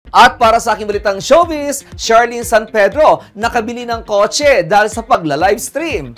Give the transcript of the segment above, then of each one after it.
At para sa aking balitang showbiz, Charlene San Pedro nakabili ng kotse dahil sa pagla-livestream.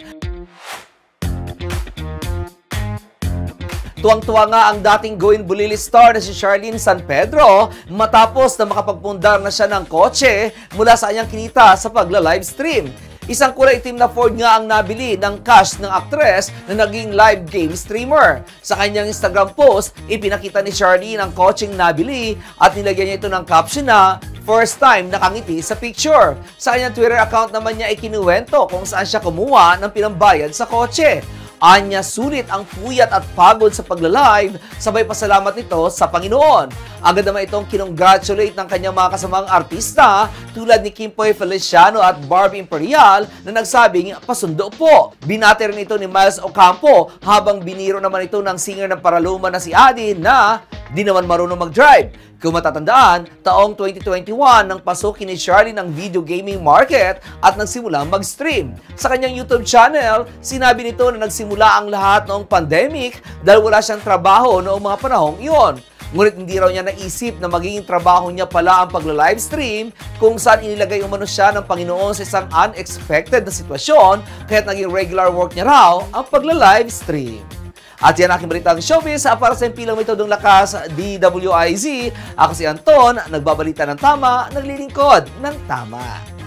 Tuwang-tuwa nga ang dating Going Bulili star na si Charlene San Pedro matapos na makapagpundar na siya ng kotse mula sa kanyang kinita sa pagla-livestream. Isang kulay itim na Ford nga ang nabili ng cash ng aktres na naging live game streamer. Sa kanyang Instagram post, ipinakita ni Charlene ang kotseng nabili at nilagyan niya ito ng caption na first time nakangiti sa picture. Sa kanyang Twitter account naman niya ikinuwento kung saan siya kumuha ng pinambayad sa kotse. Anya, sulit ang puyat at pagod sa pagla-live, sabay pasalamat nito sa Panginoon. Agad naman itong kinongratulate ng kanyang mga kasamang artista tulad ni Kimpoy Feliciano at Barbie Imperial na nagsabing pasundo po. Binati rin ito ni Miles Ocampo habang biniro naman ito ng singer ng Paraluma na si Adi na di naman marunong mag-drive. Kung matatandaan, taong 2021 nang pasukin ni Charlene ang video gaming market at nagsimulang mag-stream. Sa kanyang YouTube channel, sinabi nito na nagsimula ang lahat noong pandemic dahil wala siyang trabaho noong mga panahong iyon. Ngunit hindi raw niya naisip na magiging trabaho niya pala ang pagla-livestream kung saan inilagay umano siya ng Panginoon sa isang unexpected na sitwasyon kaya't naging regular work niya raw ang pagla-livestream. At yan aking balitang showbiz para sa impilang metodong lakas DWIZ. Ako si Anton, nagbabalita ng tama, naglilingkod ng tama.